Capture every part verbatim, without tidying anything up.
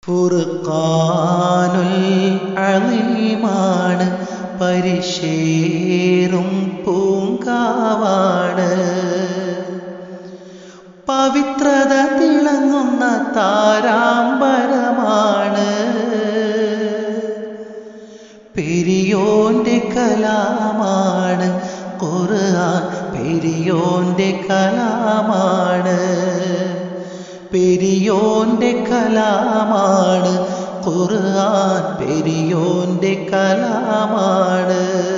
ഫുർഖാനുൽ അളീമാണ്, പരിശേറും പൂങ്കാവാണ്. പവിത്രത തിളങ്ങുന്ന താരാമ്പരമാണ്. പെരിയോന്റെ കലാമാണ് ഖുർആൻ, പെരിയോന്റെ കലാമാണ്. പെരിയോന്റെ കലാമാണ് ഖുർആൻ, പെരിയോന്റെ കലാമാണ്.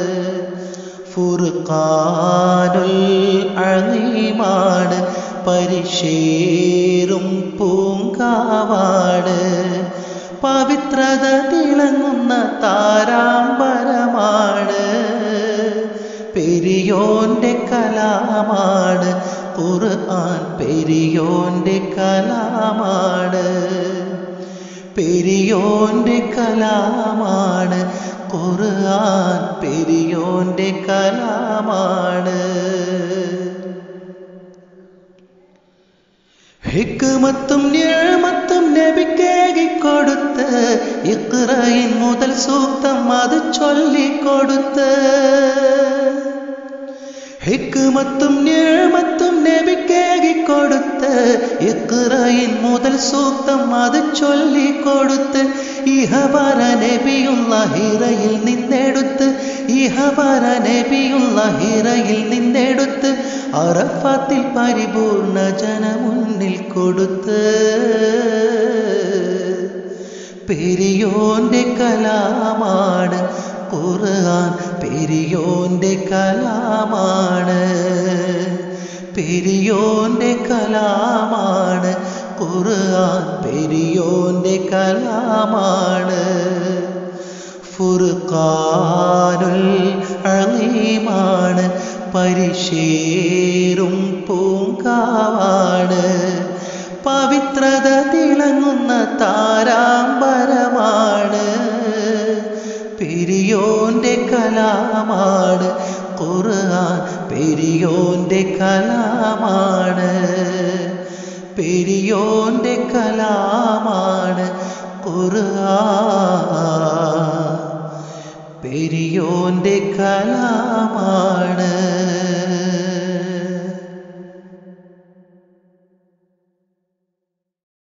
ഫുർഖാനുൽ അളീമാണ്, പരിശേറും പൂങ്കാവാണ്. പവിത്രത തിളങ്ങുന്ന താരാമ്പരമാണ്. പെരിയോന്റെ കലാമാണ് ഖുർആൻ, പെരിയോന്റെ കലാമാണ്. പെരിയോന്റെ കലാമാണ് ഖുർആൻ, പെരിയോന്റെ കലാമാണ്. ഹിക്മത്തും നിഅമത്തും നബിക്കേകിക്കൊടുത്ത്, ഇഖ്റയിൻ മുതൽ സൂക്തം അത് ചൊല്ലിക്കൊടുത്ത്. ഹിക്മത്തും നിഅമത്തും നബിക്കേകിക്കൊടുത്ത്, ഇഖ്റയിൻ മുതൽ സൂക്തം അത് ചൊല്ലിക്കൊടുത്ത്. ഇഹപര നബിയുള്ള ഹിറയിൽ നിന്നെടുത്ത്, ഇഹപര നബിയുള്ള ഹിറയിൽ നിന്നെടുത്ത്. അറഫാത്തിൽ പരിപൂർണ ജനമുന്നിൽ കൊടുത്ത്. പെരിയോന്റെ കലാമാണ് ഖുർആൻ, പെരിയോന്റെ കലാമാണ്. പെരിയോന്റെ കലാമാണ് ഖുർആൻ, പെരിയോന്റെ കലാമാണ്. ഫുർഖാനുൽ അളീമാണ്, പരിശേറും പൂങ്കാവാണ്. പവിത്രത തിളങ്ങുന്ന താരാമ്പരമാണ്. പെരിയോന്റെ കലാമാണ് ഖുർആൻ, പെരിയോന്റെ കലാമാണ്. പെരിയോന്റെ കലാമാണ് ഖുർആൻ, പെരിയോന്റെ കലാമാണ്.